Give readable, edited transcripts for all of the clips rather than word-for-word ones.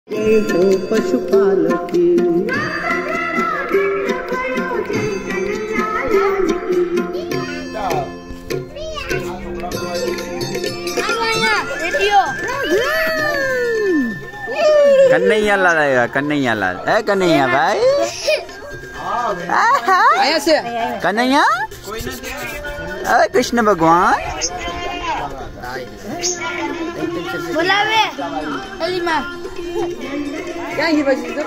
जय हो पशुपालक कन्हैया लाल आएगा, कन्हैया लाल है, कन्हैया भाई कन्हैया, कृष्ण भगवान बुलावे अलीमा क्या ही बची तो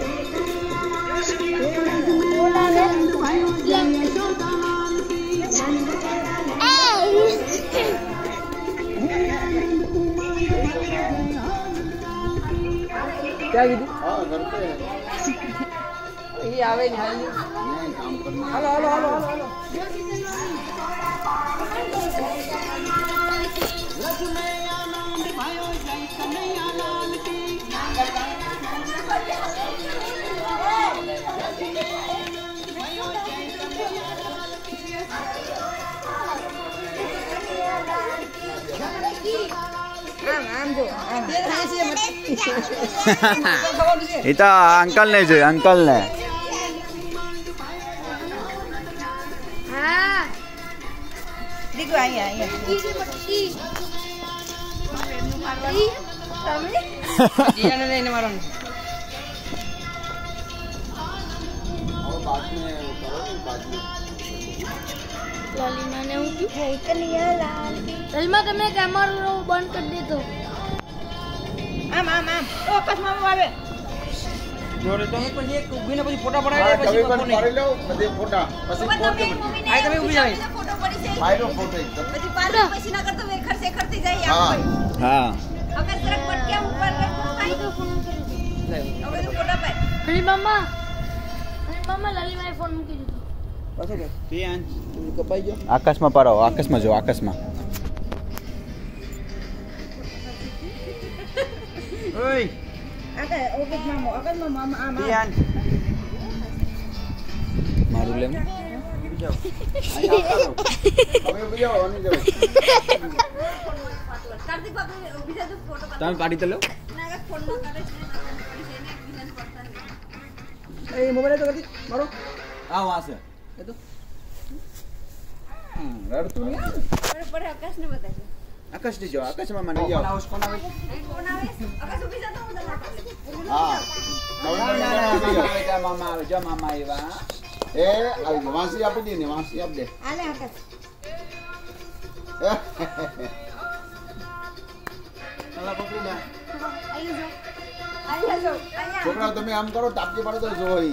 क्या कीधी? हाँ घर पे है। ये आवे नहीं हाल नहीं काम करना। हेलो हेलो हेलो हेलो इता अंकल ने जो अंकल ने हां देखो आई आई कीड़ी मच्छी मारी तमे जिया ने लेने मारो और बाद में करो बाद में। लालिमा ने उठी कन्हैया लाल लालिमा તમે કેમેરો બંધ કરી દીધો આમ આમ આમ ઓ કસમાં આવે જોરે તો એક પછી એક ઉભીને પછી ફોટા પડાવી દે પછી કવિ પણ પાડી લો બધી ફોટા પછી ફોટો આઈ તમે ઊભી જાવ ફોટો પડી છે પાડો ફોટો એકદમ બધી પાડો પછી ના કરતો વેખર से करती जाई हाँ। आप हाँ अगर सरक पट के ऊपर आई तो फोन कर अबे तो फोटो पे અલી મામા લાલિમાએ ફોન મૂકી દીધો પાછો કે કપાઈ ગયો आकाश में पारो, आकाश में जो आकाश में ઓય आगे ओके मामो अगर मामा आमा પિયાન मारू ले ઊભી જાવ હવે ઉભી જાઓ અને જાઓ कार्तिक बाबू बीजा तो फोटो તમે પાડી તો લો ना अगर फोन न करे बिजनेस पड़ता है એ મોબાઈલ તો કરી મારો आ वहां से એ તો રડતું નહીં पर आकाश ने बताया आकाश दी जाओ, आकाश में नहीं जाओ फोन आवे आकाश उभी जाता हूं ना હા मामा आवे जो मामा आवा એ આવી ગયો વાંસી આપી દે ને વાંસી આપી દે आले आकाश અલા પકડી લે आइए जो છોકરા તમે આમ કરો ટાપકી પાડો તો જોઈ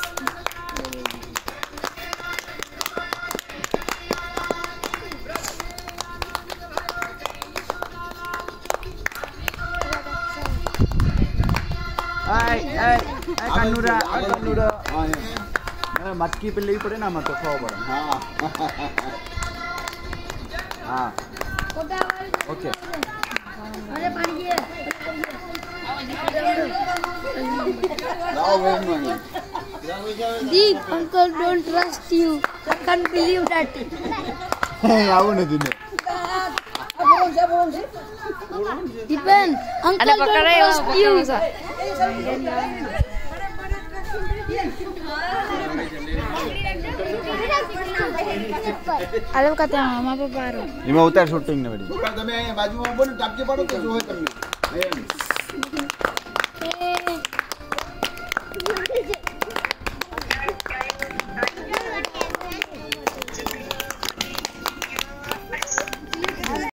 आई आई कन्नुरा कन्नुरा હા એમ. मटकी पे लेवी पड़े ना मत खाओ पड़े હા हाँ ફોટા ओके અરે પાણીએ લાવો વેન માં Deep, uncle don't trust you. I can't believe that. આવું નથી ને Depend, uncle don't trust you. Alam kata mama papa ro. એમાં ઉતાર શૂટિંગ ને વળી છોકરા તમે અહીંયા બાજુમાં ઉભો ને ટાપકી પાડો તો જોઈ તમને એમ